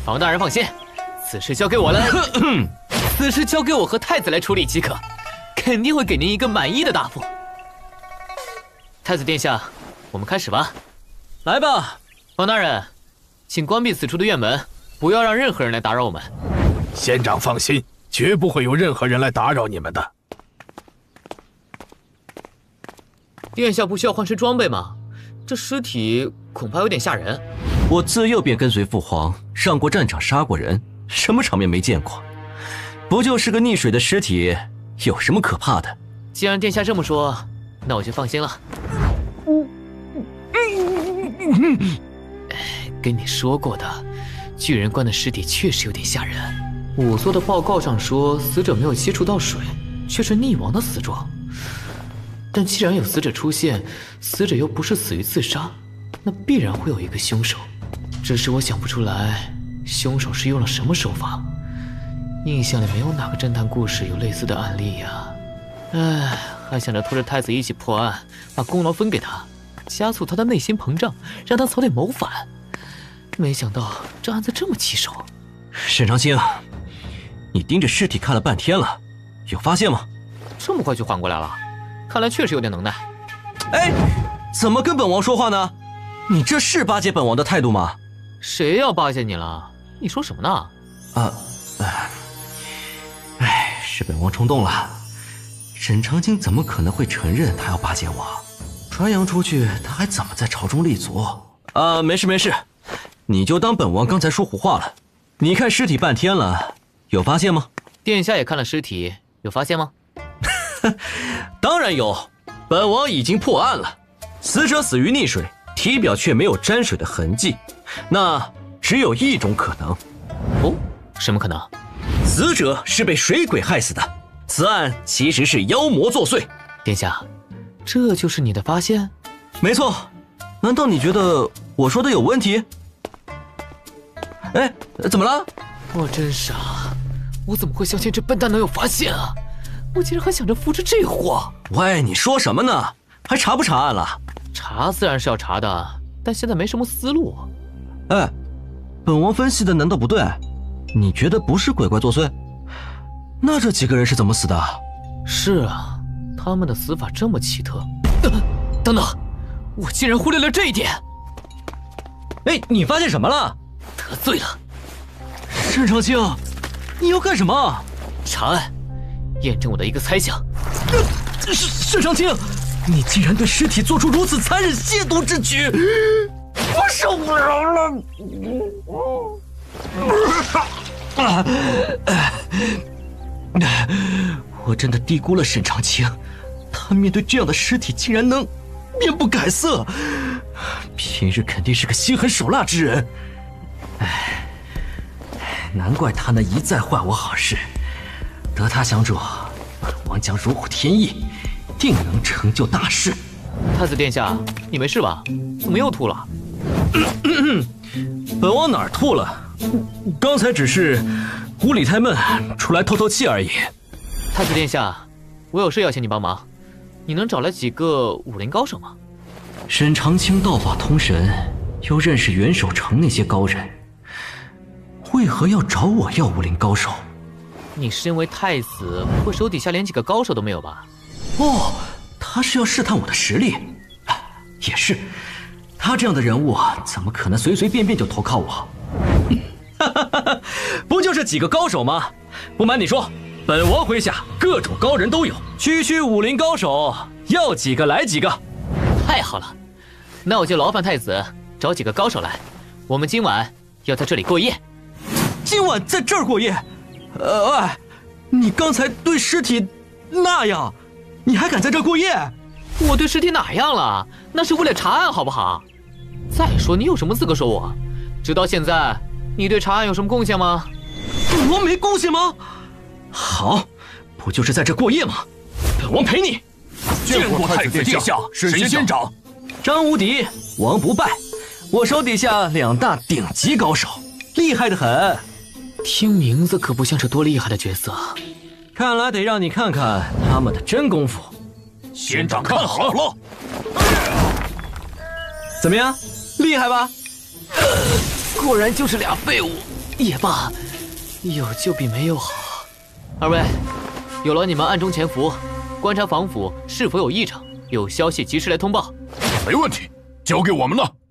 王大人放心，此事交给我了。此事交给我和太子来处理即可，肯定会给您一个满意的答复。太子殿下，我们开始吧。来吧，王大人，请关闭此处的院门，不要让任何人来打扰我们。 仙长放心，绝不会有任何人来打扰你们的。 殿下不需要换身装备吗？这尸体恐怕有点吓人。 我自幼便跟随父皇上过战场，杀过人，什么场面没见过？不就是个溺水的尸体，有什么可怕的？ 既然殿下这么说，那我就放心了。跟你说过的，巨人关的尸体确实有点吓人。仵作的报告上说，死者没有接触到水，却是溺亡的死状。但既然有死者出现，死者又不是死于自杀，那必然会有一个凶手。只是我想不出来，凶手是用了什么手法。印象里没有哪个侦探故事有类似的案例呀。唉，还想着拖着太子一起破案，把功劳分给他，加速他的内心膨胀，让他早点谋反。没想到这案子这么棘手。 沈长清，你盯着尸体看了半天了，有发现吗？ 这么快就缓过来了，看来确实有点能耐。 哎，怎么跟本王说话呢？你这是巴结本王的态度吗？ 谁要巴结你了？你说什么呢？ 是本王冲动了。沈长清怎么可能会承认他要巴结我？传扬出去，他还怎么在朝中立足？没事没事，你就当本王刚才说胡话了。你看尸体半天了，有发现吗？ 殿下也看了尸体，有发现吗？ 当然有，本王已经破案了。死者死于溺水，体表却没有沾水的痕迹，那只有一种可能。 哦，什么可能？ 死者是被水鬼害死的，此案其实是妖魔作祟。 殿下，这就是你的发现？ 没错，难道你觉得我说的有问题？哎，怎么了？ 我真傻，我怎么会相信这笨蛋能有发现啊？我竟然还想着复制这货！ 喂，你说什么呢？还查不查案了？ 查自然是要查的，但现在没什么思路。 哎，本王分析的难道不对？你觉得不是鬼怪作祟？那这几个人是怎么死的？ 是啊，他们的死法这么奇特。等等，我竟然忽略了这一点。 哎，你发现什么了？ 得罪了。 沈长清，你要干什么？ 查案，验证我的一个猜想。 沈长清，你竟然对尸体做出如此残忍亵渎之举！我受不了了！我真的低估了沈长清，他面对这样的尸体竟然能面不改色，平日肯定是个心狠手辣之人。难怪他能一再坏我好事。得他相助，本王将如虎添翼，定能成就大事。 太子殿下，你没事吧？怎么又吐了？ 本王哪儿吐了？刚才只是屋里太闷，出来透透气而已。 太子殿下，我有事要请你帮忙，你能找来几个武林高手吗？ 沈长清道法通神，又认识元守城那些高人，为何要找我要武林高手？ 你身为太子，不会手底下连几个高手都没有吧？ 哦，他是要试探我的实力。也是，他这样的人物怎么可能随随便便就投靠我？不就是几个高手吗？不瞒你说，本王麾下各种高人都有，区武林高手，要几个来几个。 太好了，那我就劳烦太子找几个高手来，我们今晚要在这里过夜。 今晚在这儿过夜？你刚才对尸体那样，你还敢在这儿过夜？ 我对尸体哪样了？那是为了查案，好不好？再说你有什么资格说我？直到现在，你对查案有什么贡献吗？ 我没贡献吗？好，不就是在这过夜吗？本王陪你。 见过太子殿下，沈仙长。 张无敌，王不败，我手底下2大顶级高手，厉害得很。 听名字可不像是多厉害的角色， 看来得让你看看他们的真功夫。 仙长看好了， 怎么样，厉害吧？ 果然就是俩废物。 也罢，有就比没有好。二位，有劳你们暗中潜伏，观察防府是否有异常，有消息及时来通报。 没问题，交给我们了。